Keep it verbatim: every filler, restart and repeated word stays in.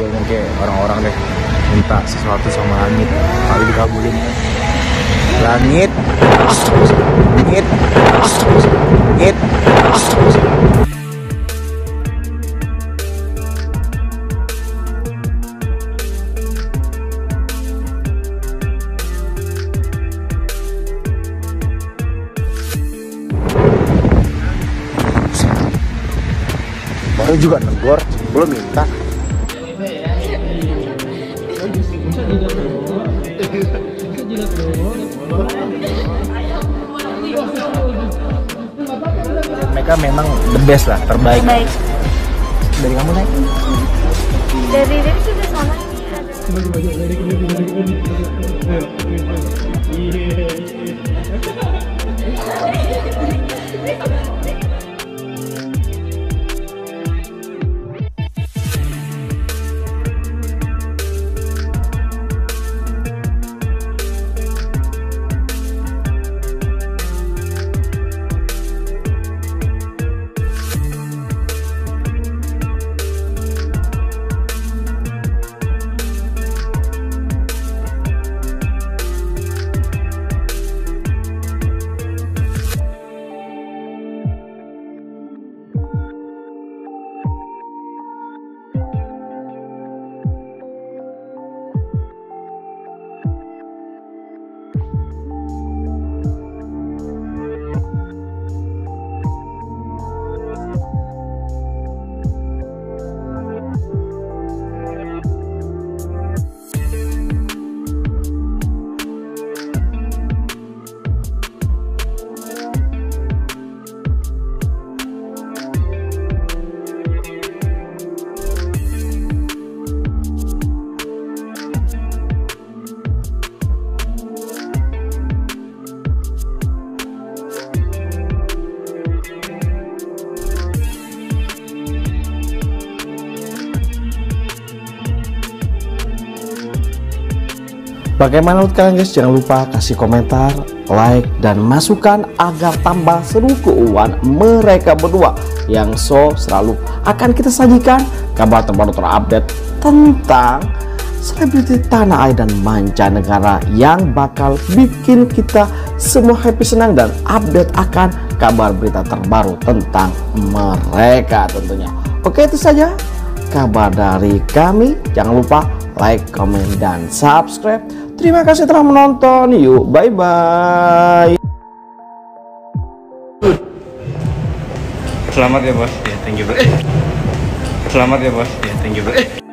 kayaknya kayak orang-orang deh minta sesuatu sama langit, kali dikabulin. Langit, langit, langit. Baru juga negor, belum minta. Mereka memang the best lah, terbaik. Terbaik. Dari kamu naik? Dari dari sudah sana ini ada. Bagaimana menurut kalian guys? Jangan lupa kasih komentar, like, dan masukan agar tambah seru keuangan mereka berdua yang so selalu akan kita sajikan kabar terbaru terupdate tentang selebriti tanah air dan mancanegara yang bakal bikin kita semua happy, senang, dan update akan kabar berita terbaru tentang mereka tentunya. Oke, itu saja kabar dari kami. Jangan lupa like, komen, dan subscribe. Terima kasih telah menonton. Yuk, bye-bye. Selamat ya bos. Ya, thank you bro. Selamat ya bos. Ya, thank you bro.